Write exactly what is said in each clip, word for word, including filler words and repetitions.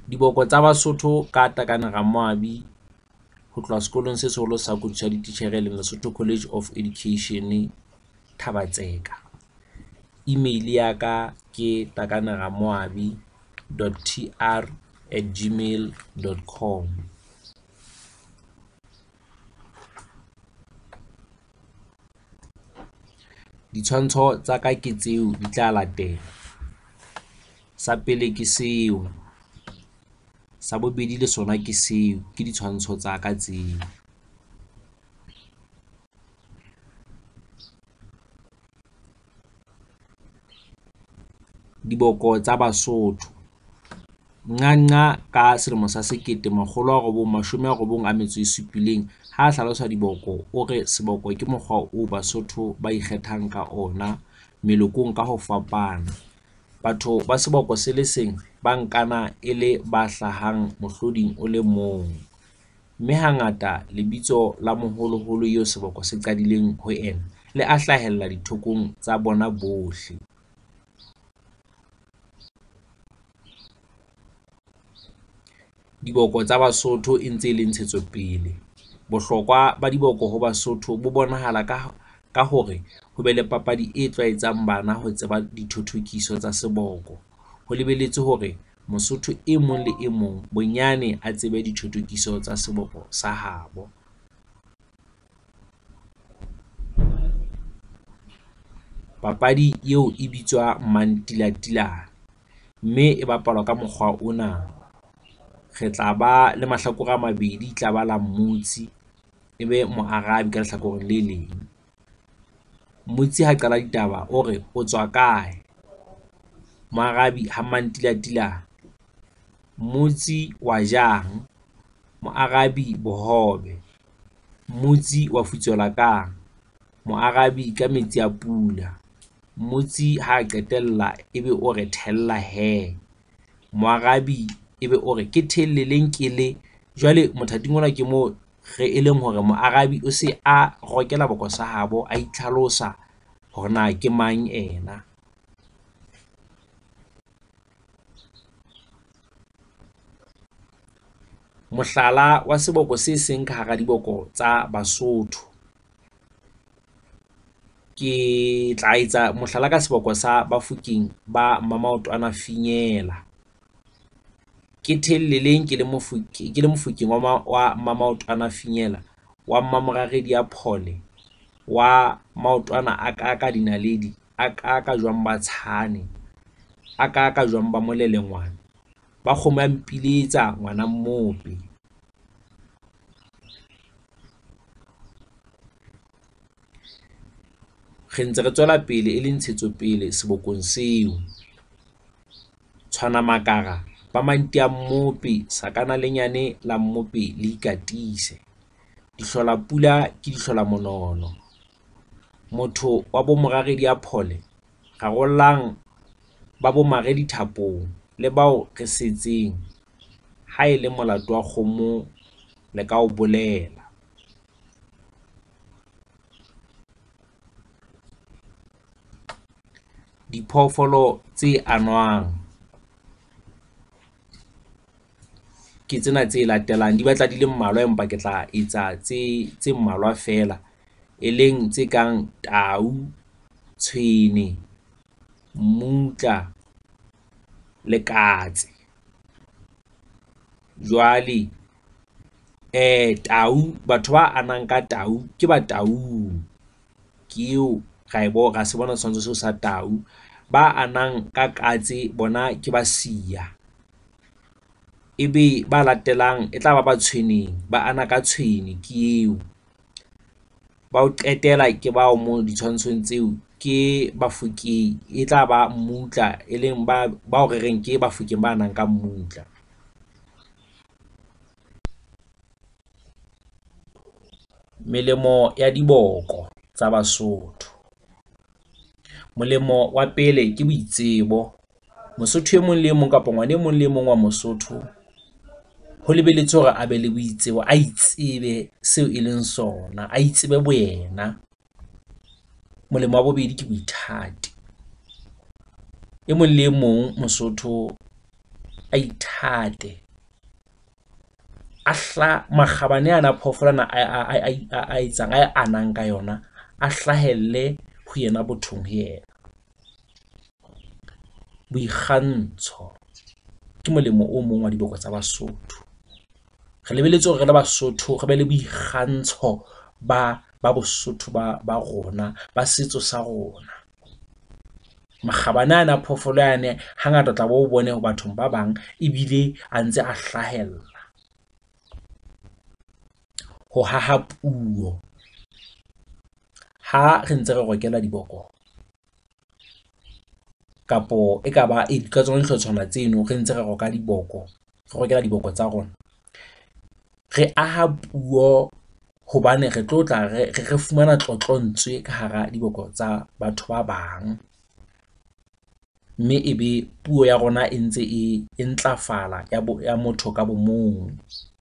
Diboko tsa Basotho ka Takane Ramoabi ho tloha sekolong se seholo sa Koduso ya Dititjhere le Lesotho College of Education Thabatseka. Email ya ka ke takaneramoabi dot t r at gmail dot com. Ditshwantsho tsa ka ke tseo di tla latela. Sa pele ke seo, sa bobedi le sona ke seo, ke ditshwantsho tsa ka tseo. Diboko tsa Basotho. Nqanqa ka selemo sa sekete makgolo a robong mashome a robong a metso e supileng ha a hlalosa diboko o re seboko ke mokgwa o Basotho ba ikgethang ka ona melokong ka ho fapana. Batho ba seboko se le seng ba nkana e le ba hlahang mohloding o le mong, mme hangata lebitso la moholoholo eo seboko se qadileng ho ena le a hlahella dithokong tsa bona bohle. Diboko tsa Basotho e ntse e le ntshetsopele. Bohlokwa ba diboko ho Basotho bo bonahala ka ka hore ho be le papadi e tlwaetsang bana ho tseba dithothokiso tsa seboko. Ho lebelletswe hore Mosotho e mong le e mong bonyane a tsebe dithothokiso tsa seboko sa habo. Papadi eo e bitswa mantilatila, mme e bapalwa ka mokgwa ona. Re tla ba le mahlakore a mabedi, tla ba la mmutsi ebe moarabi ka lehlakoreng le leng. Mmutsi ha qala ditaba o re o tswa kae, moarabi ha mantilatila, mmutsi wa jang, moarabi bohobe, mmutsi wa futswela kang, moarabi ka metsi a pula, mmutsi ha qetella ebe o re thella he, moarabi ebe o re ke thelleleng ke le. Jwale mothating ona ke mo re e leng hore moarabi o se a rokela boko sa habo a itlhalosa hore na ke mang ena. Mohlala wa seboko se seng ka hara diboko tsa Basotho, ke tla etsa mohlala ka seboko sa Bafokeng ba Mmamaotwana Finyella. Ke thelleleng ke le Mofokeng ke le Mofokeng wa wa Mmamaotwana Finyella wa Mmamoraredi ya Phole wa maotwana a ka ka dinaledi a ka ka jwang ba tshane a ka ka jwang ba molele ngwana ba kgomo ya mpiletsa ngwana mmope. Re ntse re tswela pele e le ntshetsopele sebokong seo. Tshwana makara ba mantia mmope sakana lenyane la mmope le ikatise. Dihlola pula ke dihlola monono. Motho wa bo Moraredi ya Phole rarollang ba bo mare dithapong le bao re setseng ha e le molato wa kgomo le ka o bolela. Diphoofolo tse anwang ke tsena tse latelang, di batla di le mmalwa empa ke tla etsa tse tse mmalwa fela, e leng tse kang tau, tshwene, mmutla le katse. Jwale eh tau, batho ba anang ka tau ke ba taung, ke eo ra e bo ra se bona setshwantsho seo sa tau. Ba anang ka katse bona ke ba siya, ebe ba latelang e tla ba ba tshweneng ba ana ka tshwene, ke eo. Ba o qetela ke bao mo ditshwantshong tseo ke Bafokeng e tla ba mmutla, e leng ba bao re reng ke Bafokeng ba nang ka mmutla. Melemo ya diboko tsa Basotho. Molemo wa pele ke boitsebo. Mosotho e mong le e mong kapa ngwana e mong le e mong wa Mosotho ho lebelletswe hore a be le boitsebo, a itsebe seo e leng sona, a itsebe boyena. Molemo wa bobedi ke boithati. E mong le e mong Mosotho a ithate ahla makgabane ana phoofolana a etsang a anang ka yona a hlahelle ho yena bothong ho yena. Boikgantsho ke molemo o mong wa diboko tsa Basotho. Re lebeletse hore re le Basotho re be le boikgantsho ba ba Bosotho ba ba rona, ba setso sa rona. Makgabane ana phoofolo yane hangata tla bo bone ho bathong ba bang ebile a ntse a hlahella. Ho haha puo ha re ntse re rokela diboko kapo e ka ba e ka tsona dihlotshwana tseno re ntse re roka diboko, re rokela diboko tsa rona, re aha puo hobane re tlo tla re re fumana tlotlontswe ka hara diboko tsa batho ba bang, mme ebe puo ya rona e ntse e ntlafala ya ya motho ka bomong.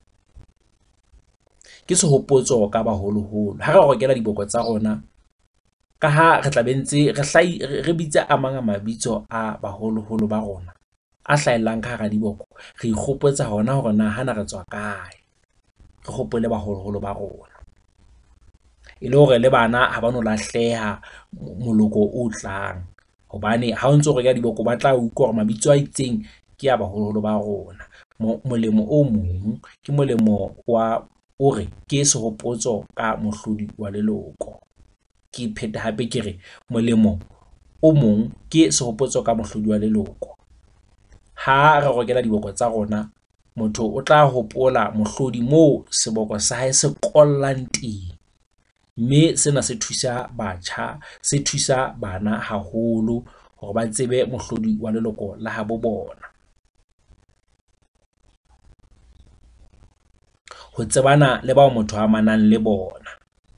Ke sehopotso ka baholoholo ha re rokela diboko tsa rona, ka ha re tla be ntse re hlai re bitsa a mang a mabitso a baholoholo ba rona a hlahellang ka hara diboko, re ikgopotsa hona hore na hana re tswa kae, re hopole baholoholo ba rona, e le hore le bana ha ba no lahleha moloko o tlang, hobane ha o ntso reka diboko ba tla utlwa hore mabitso a itseng ke ya baholoholo ba rona. Molemo o mong ke molemo wa hore ke sehopotso ka mohlodi wa leloko. Ke phete hape ke re molemo o mong ke sehopotso ka mohlodi wa leloko. Ha re rokela diboko tsa rona, motho o tla hopola mohlodi moo seboko sa hae se qollang teng, mme sena se thusa batjha, se thusa bana haholo hore ba tsebe mohlodi wa leloko la habo bona. Ho tsebana le bao motho a amanang le bona.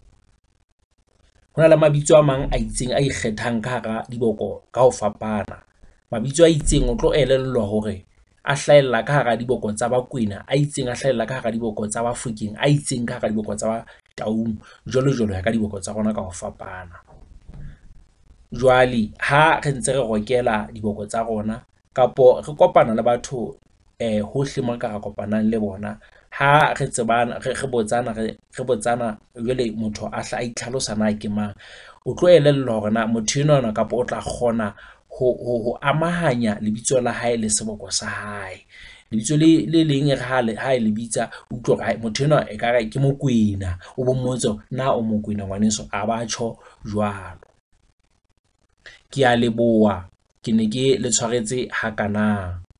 Ho na le mabitso a mang a itseng a ikgethang ka hara diboko ka ho fapana. Mabitso a itseng o tlo elellwa hore a hlahella ka hara diboko tsa Bakwena, a itseng a hlahella ka hara diboko tsa Bafokeng, a itseng ka hara diboko tsa Taung, jwalo jwalo ya ka diboko tsa rona ka ho fapana. Jwale ha re ntse re rokela diboko tsa rona kapo re kopana le batho eh hohle mo ka ra kopanang le bona, ha re tsebana re botsana re re botsana jwale motho a hla a itlhalosa na ke mang, o tlo elellwa hore na motho enwana kapo o tla kgona ho ho amahanya lebitso la hae le seboko sa hae. Lebitso le le leng re ha le ha e lebitsa utlwa hore motho enwa e kare ke Mokwena, o bo mmotsa na o Mokwena ngwaneso, a batjho jwalo. Ke a leboha, ke ne ke le tshwaretse hakana.